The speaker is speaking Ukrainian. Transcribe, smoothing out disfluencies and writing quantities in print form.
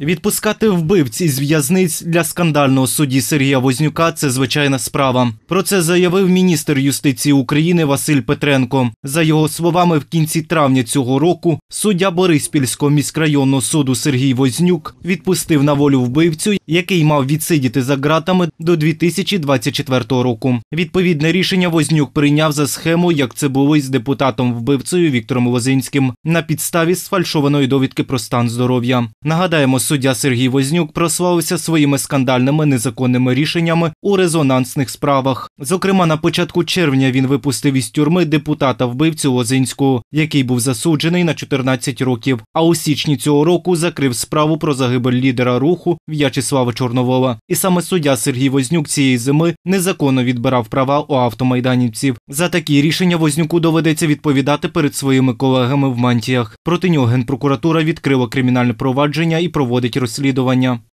Відпускати вбивць із в'язниць для скандального судді Сергія Вознюка – це звичайна справа. Про це заявив міністр юстиції України Василь Петренко. За його словами, в кінці травня цього року суддя Бориспільського міськрайонного суду Сергій Вознюк відпустив на волю вбивцю, який мав відсидіти за ґратами до 2024 року. Відповідне рішення Вознюк прийняв за схему, як це було із депутатом-вбивцею Віктором Лозинським, на підставі сфальшованої довідки про стан здоров'я. Нагадаємо, суддя Сергій Вознюк прославився своїми скандальними незаконними рішеннями у резонансних справах. Зокрема, на початку червня він випустив із тюрми депутата-вбивцю Лозинського, який був засуджений на 14 років. А у січні цього року закрив справу про загибель лідера руху В'ячеслава Чорновола. І саме суддя Сергій Вознюк цієї зими незаконно відбирав права у автомайданівців. За такі рішення Вознюку доведеться відповідати перед своїми колегами в мантіях. Проти нього Генпрокуратура відкрила кримінальне провадження і проводить розслідування.